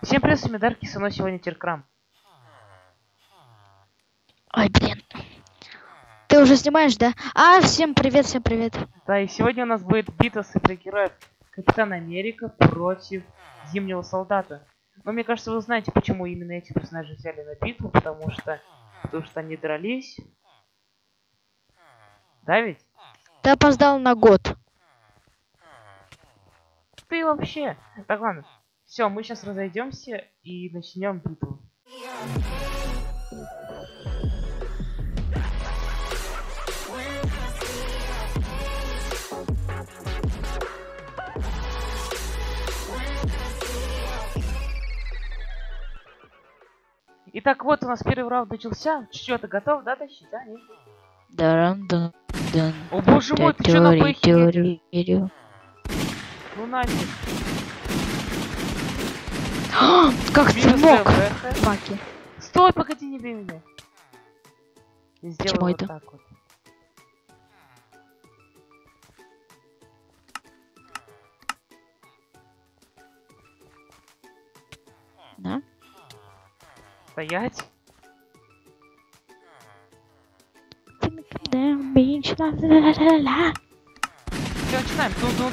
Всем привет, с вами Дарки, со мной сегодня Теркрам. Ой, блин. Ты уже снимаешь, да? Всем привет, всем привет. Да, и сегодня у нас будет битва супергероев Капитан Америка против Зимнего Солдата. Но мне кажется, вы знаете, почему именно эти персонажи взяли на битву, потому что они дрались. Да ведь? Ты опоздал на год. Ты вообще. Так, ладно. Все, мы сейчас разойдемся и начнем битву. Итак, вот у нас первый раунд начался. Что, ты готов, да, тащить, да? Нет? О боже мой, ты что на бэхе едешь? Ну нафиг. Как ты мог? Факи. Стой, погоди, не бей меня. Сделай Почему вот это? так вот. Да? Стоять. Все, начинаем.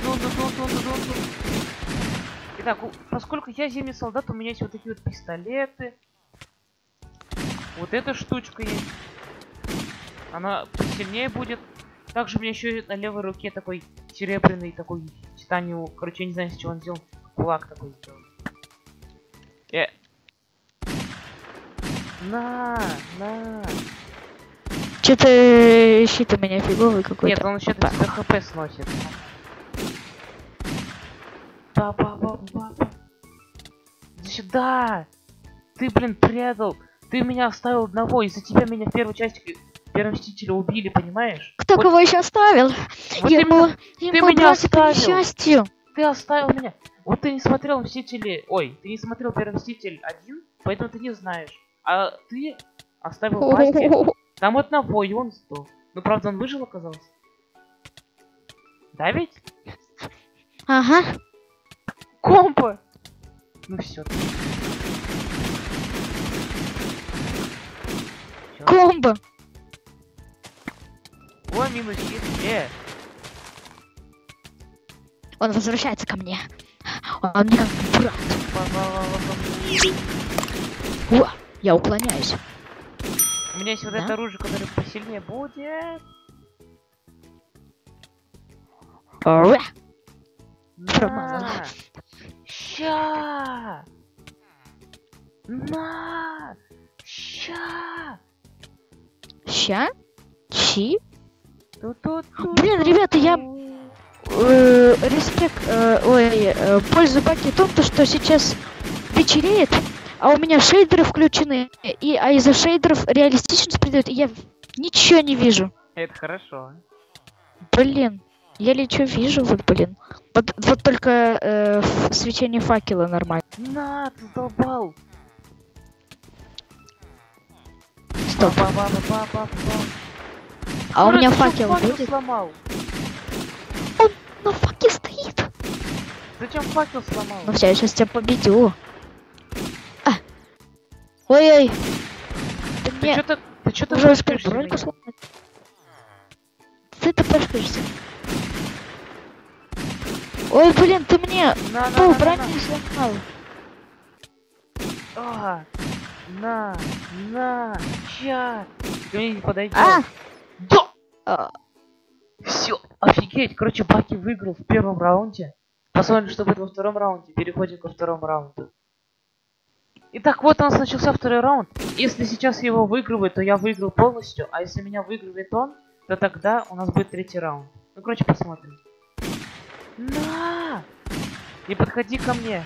Итак, поскольку я Зимний Солдат, у меня есть вот такие вот пистолеты. Вот эта штучка есть. Она посильнее будет. Также у меня еще на левой руке такой серебряный, такой титаниум. Короче, я не знаю, с чего он сделал. Кулак такой сделал. На. Че-то щит у меня фиговый какой-то. Нет, он еще до тебя хп сносит. Иди сюда! Ты, блин, предал! Ты меня оставил одного, из-за тебя меня в первой части Первого Мстителя убили, понимаешь? Кто вот, кого еще оставил? Вот Ему меня бросили по несчастью. Ты оставил меня. Вот ты не смотрел Мстители... Ой, ты не смотрел Первый Мститель 1, поэтому ты не знаешь. А ты оставил Басти. Там одного, и он сдох. Ну, правда, он выжил, оказался. Да ведь? Ага. Комбо! Ну все. Комбо. О, минус щит. Он возвращается ко мне. Он мне как брат. О, я уклоняюсь. У меня есть вот это оружие, которое посильнее будет. На! Ща! На! Ща! Ща? Чи? Ту-ту-ту. Блин, ребята, я пользу Баки в том, что сейчас вечереет, а у меня шейдеры включены, а из-за шейдеров реалистичность придает, и я ничего не вижу. Это хорошо. Блин, я лечу вижу, вот блин. Вот только свечение факела нормально. На, ты задолбал. Стоп. А у меня факел будет? Сломал. Он на факе стоит. Зачем факел сломал? Ну все, я сейчас тебя победю. Ой-ой. Ты что-то уже успел броньку сломать. Ты пешкаешься. Ой, блин, ты мне пол брони сломал. Ща. Ты мне не подойдешь. Да! Все, офигеть. Короче, Баки выиграл в первом раунде. Посмотрим, что будет во втором раунде. Переходим ко второму раунду. Итак, вот у нас начался второй раунд. Если сейчас его выигрывает, то я выиграл полностью. А если меня выигрывает он, то тогда у нас будет третий раунд. Ну, короче, посмотрим. На! Не подходи ко мне.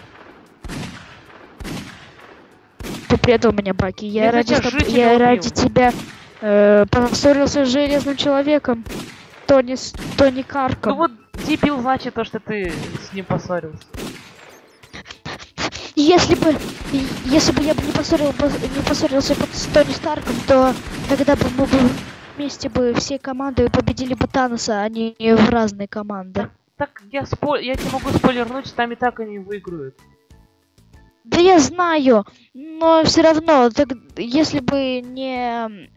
Ты предал меня, Баки. Я ради тебя поссорился с Железным Человеком. Тони Карком. Ну вот дебил значит то, что ты с ним поссорился. Если бы я бы не поссорился с Тони Старком, то тогда бы мы бы вместе бы всей командой победили бы Таноса, а не в разные команды. Так я тебе могу спойлернуть, там и так они выиграют. Да я знаю, но все равно, так, если бы не...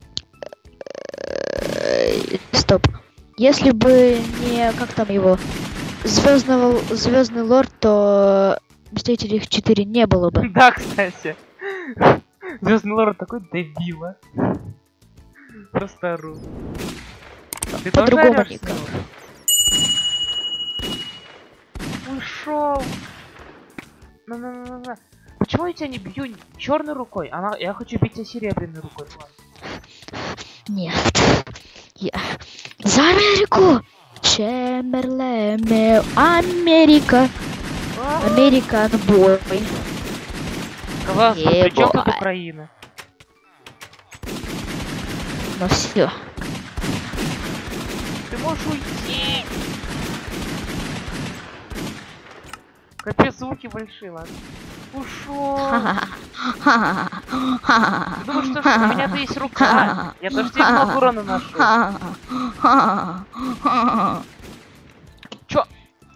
Стоп. Если бы не, как там его, Звездный лорд, то Мстителей 4 не было бы. Да, кстати. Звездный лорд такой дебила. Просто ору. Ты тоже По-другому орёшь, никак. Снова? Ушел. На. Почему я тебя не бью черной рукой? Я хочу бить тебя серебряной рукой. Ладно. Нет. Я... За Америку! Чемберлеме, Америка! Американ бой. Сказал, что при чем тут Ебать. Украина? Ну все. Ты можешь уйти. Капец, звуки большие, ладно. Ушел. Думаю, что у меня-то есть рука. Я тоже тебе много урона наношу. Чё?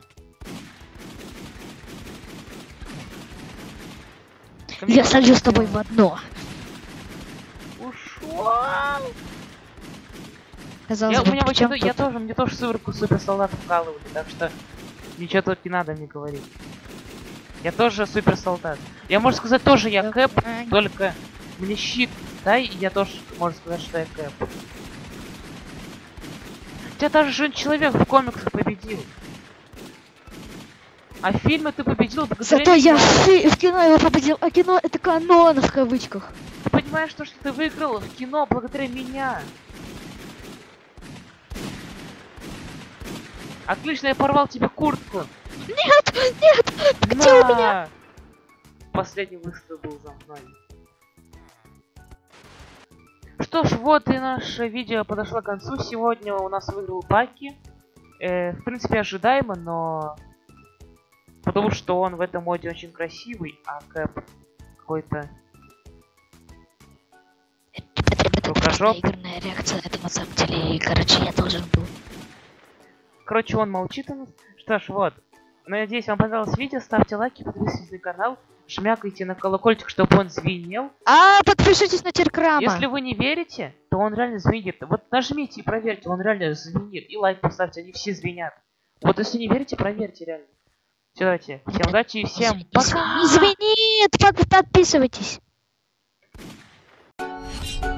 Я солью с тобой в одно. Ушел. Казалось Я, бы, у меня при чём вообще-то, тут? мне тоже супер солдат вкалывали, так что ничего тут не надо мне говорить. Я тоже супер солдат. Я, можно сказать, тоже я Кэп, только мне щит дай, и я тоже, можно сказать, что я Кэп. Тебя даже Женщина-человек в комиксах победил. А в фильме ты победил благодаря Зато я меня. в кино его победил, а кино это канон в кавычках. Ты понимаешь, что ты выиграл в кино благодаря меня. Отлично, я порвал тебе куртку. Нет, где у меня? Последний выстрел был за мной. Что ж, вот и наше видео подошло к концу. Сегодня у нас выиграл Баки. В принципе, ожидаемо, но... Потому что он в этом моде очень красивый, а Кэп какой-то... Это просто игрная реакция, это на самом деле, короче, я должен был. Короче, он молчит у нас. Что ж, вот. Надеюсь, вам понравилось видео. Ставьте лайки, подписывайтесь на канал. Жмякайте на колокольчик, чтобы он звенел. Подпишитесь на Теркрама. Если вы не верите, то он реально звенит. Вот нажмите и проверьте, он реально звенит. И лайк поставьте, они все звенят. Вот если не верите, проверьте реально. Все, давайте. Всем удачи и всем пока. Не звенит, подписывайтесь.